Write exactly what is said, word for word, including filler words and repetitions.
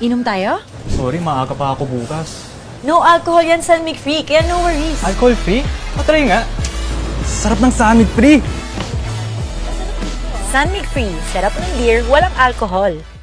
Inom tayo? Sorry, maaga pa ako bukas. No alcohol yan, San Mig Free, kaya no worries. Alcohol free? Patry nga. Sarap ng San Mig Free. San Mig Free, sarap ng beer, walang alcohol.